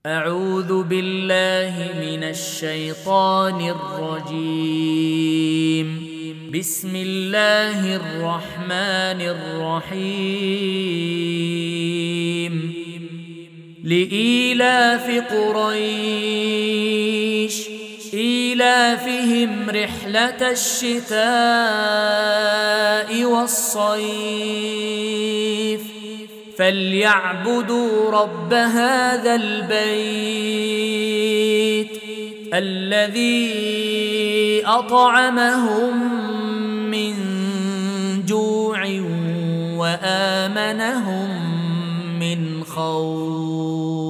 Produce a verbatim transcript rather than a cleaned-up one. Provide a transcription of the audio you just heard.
أعوذ بالله من الشيطان الرجيم. بسم الله الرحمن الرحيم. لإيلاف قريش إيلافهم رحلة الشتاء والصيف فليعبدوا رب هذا البيت الذي أطعمهم من جوع وآمنهم من خوف.